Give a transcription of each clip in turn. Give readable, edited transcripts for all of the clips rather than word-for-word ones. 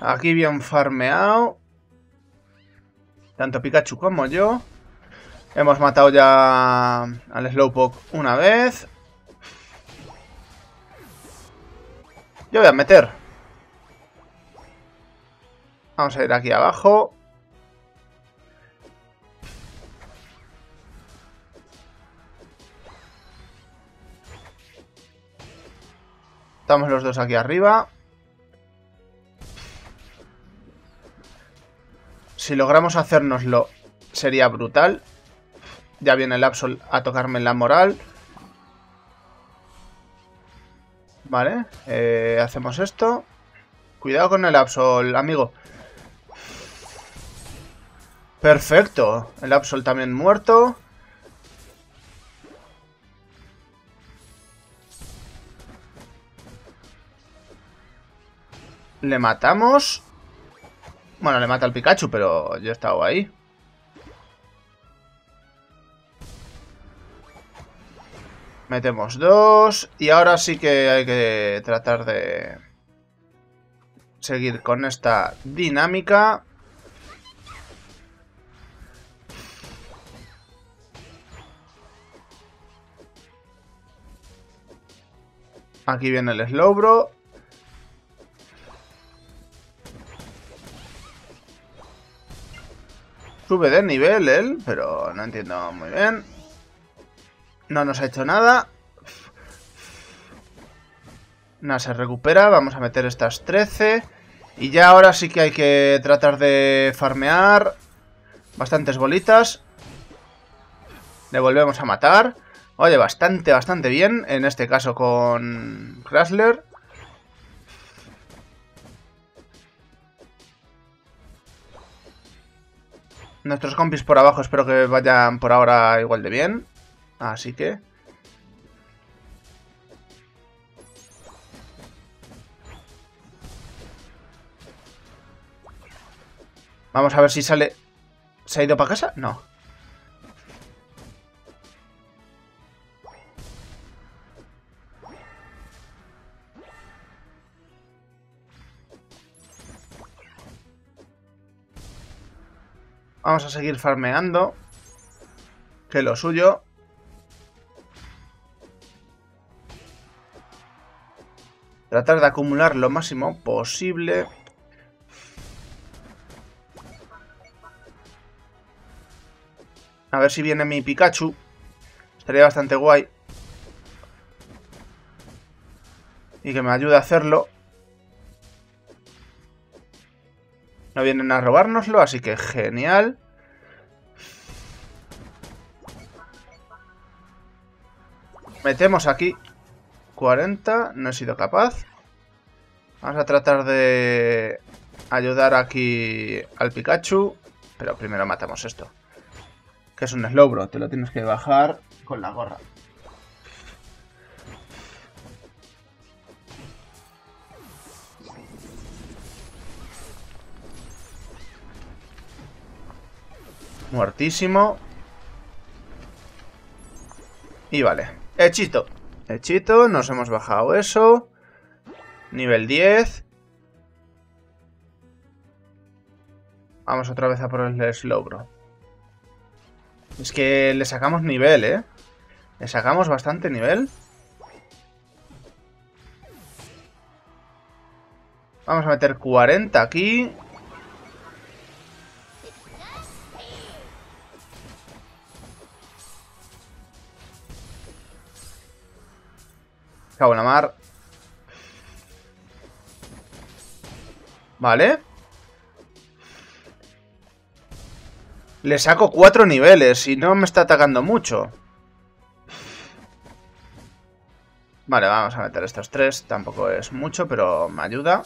Aquí bien farmeado. Tanto Pikachu como yo. Hemos matado ya al Slowpoke una vez. Yo voy a meter. Vamos a ir aquí abajo. Estamos los dos aquí arriba. Si logramos hacérnoslo, sería brutal. Ya viene el Absol a tocarme en la moral. Vale, hacemos esto. Cuidado con el Absol, amigo. Perfecto. El Absol también muerto. Le matamos. Bueno, le mata al Pikachu, pero yo he estado ahí. Metemos dos. Y ahora sí que hay que tratar de seguir con esta dinámica. Aquí viene el Slowbro. Sube de nivel él, pero no entiendo muy bien. No nos ha hecho nada. Nada, se recupera. Vamos a meter estas 13. Y ya ahora sí que hay que tratar de farmear bastantes bolitas. Le volvemos a matar. Oye, bastante bien. En este caso con Crasler. Nuestros compis por abajo espero que vayan por ahora igual de bien. Así que... vamos a ver si sale... ¿Se ha ido para casa? No. Vamos a seguir farmeando. Que lo suyo. Tratar de acumular lo máximo posible. A ver si viene mi Pikachu. Estaría bastante guay. Y que me ayude a hacerlo. No vienen a robárnoslo, así que genial. Metemos aquí 40, no he sido capaz. Vamos a tratar de ayudar aquí al Pikachu. Pero primero matamos esto. Que es un Slowbro, te lo tienes que bajar con la gorra. Muertísimo. Y vale. Hechito. Hechito, nos hemos bajado eso. Nivel 10. Vamos otra vez a por el Slowbro. Es que le sacamos nivel, ¿eh? Le sacamos bastante nivel. Vamos a meter 40 aquí. Cago en la mar. Vale. Le saco 4 niveles y no me está atacando mucho. Vale, vamos a meter estos 3. Tampoco es mucho, pero me ayuda.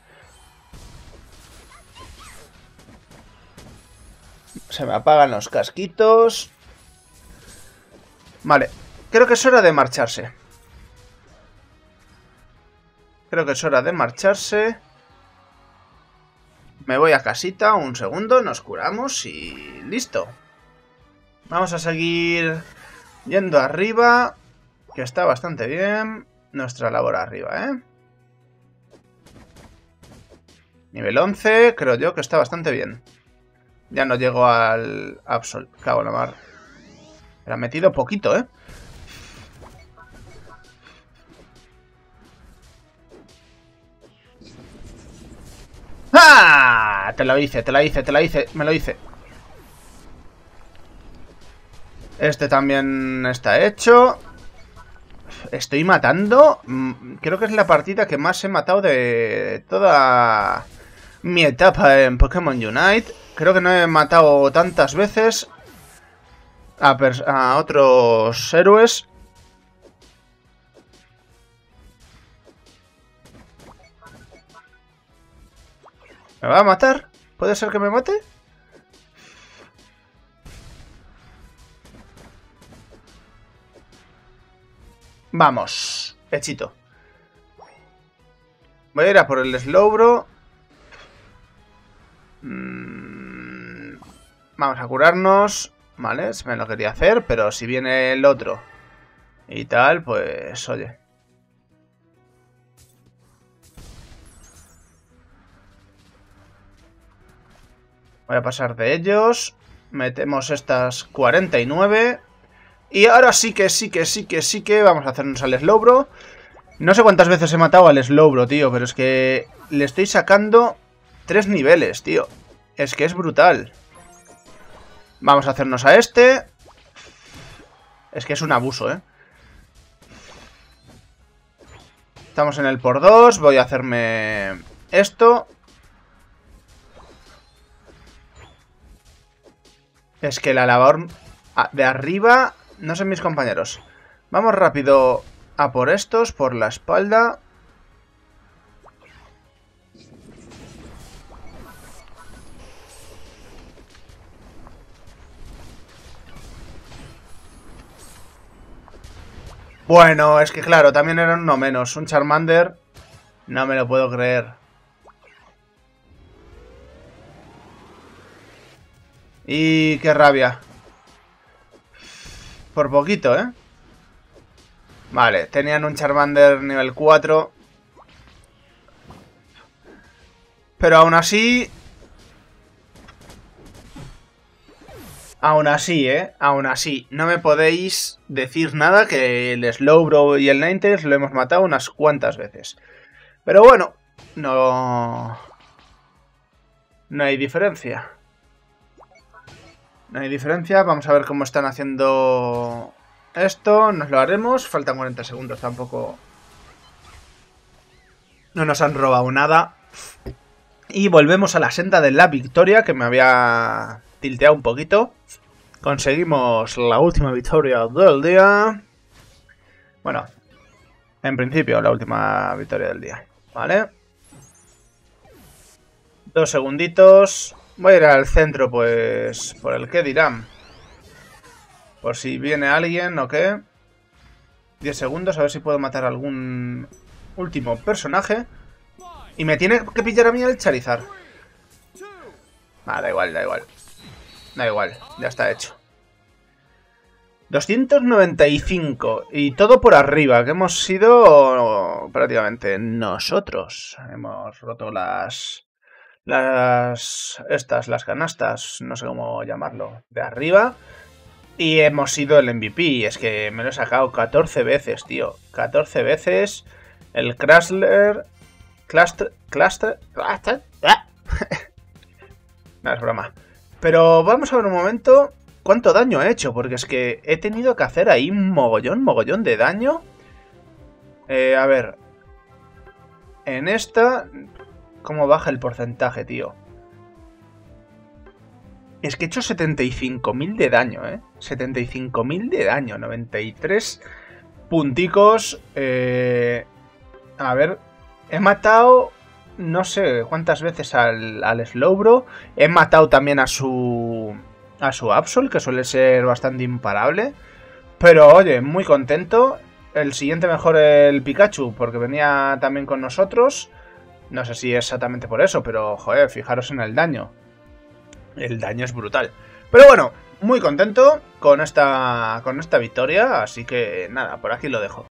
Se me apagan los casquitos. Vale, creo que es hora de marcharse. Creo que es hora de marcharse. Me voy a casita, un segundo, nos curamos y listo. Vamos a seguir yendo arriba, que está bastante bien nuestra labor arriba, ¿eh? Nivel 11, creo yo que está bastante bien. Ya no llego al Absol. Cago en la mar. Pero ha metido poquito, ¿eh? ¡Ah! Te lo hice, me lo hice. Este también está hecho. Estoy matando. Creo que es la partida que más he matado de toda mi etapa en Pokémon Unite. Creo que no he matado tantas veces a otros héroes. ¿Me va a matar? ¿Puede ser que me mate? Vamos, hechito. Voy a ir a por el Slowbro. Vamos a curarnos. Vale, se me lo quería hacer, pero si viene el otro y tal, pues oye. Voy a pasar de ellos. Metemos estas 49. Y ahora sí que vamos a hacernos al Slowbro. No sé cuántas veces he matado al Slowbro, tío, pero es que le estoy sacando 3 niveles, tío. Es que es brutal. Vamos a hacernos a este. Es que es un abuso, ¿eh? Estamos en el por 2. Voy a hacerme esto. Es que la labor de arriba... No son mis compañeros. Vamos rápido a por estos, por la espalda. Bueno, es que claro, también eran uno menos. Un Charmander. No me lo puedo creer. Y qué rabia. Por poquito, ¿eh? Vale, tenían un Charmander nivel 4. Pero aún así... Aún así, aún así. No me podéis decir nada que el Slowbro y el Ninetales lo hemos matado unas cuantas veces. Pero bueno, no hay diferencia. No hay diferencia. Vamos a ver cómo están haciendo esto. Nos lo haremos. Faltan 40 segundos. Tampoco... No nos han robado nada. Y volvemos a la senda de la victoria, que me había tilteado un poquito. Conseguimos la última victoria del día. Bueno, en principio la última victoria del día. ¿Vale? 2 segunditos. Voy a ir al centro, pues... por el que dirán. Por si viene alguien o qué. 10 segundos, a ver si puedo matar a algún último personaje. Y me tiene que pillar a mí el Charizard. Ah, da igual, da igual. Da igual, ya está hecho. 295. Y todo por arriba, que hemos sido prácticamente nosotros. Hemos roto las canastas, no sé cómo llamarlo, de arriba. Y hemos sido el MVP. Es que me lo he sacado 14 veces, tío. 14 veces. El Cluster. No, es broma. Pero vamos a ver un momento cuánto daño he hecho. Porque es que he tenido que hacer ahí un mogollón de daño. A ver. En esta... ¿Cómo baja el porcentaje, tío? Es que he hecho 75.000 de daño, ¿eh? 75.000 de daño. 93 punticos. A ver. He matado... No sé cuántas veces al Slowbro. He matado también a su Absol, que suele ser bastante imparable. Pero oye, muy contento. El siguiente mejor el Pikachu, porque venía también con nosotros. No sé si es exactamente por eso, pero joder, fijaros en el daño. El daño es brutal. Pero bueno, muy contento con esta victoria. Así que nada, por aquí lo dejo.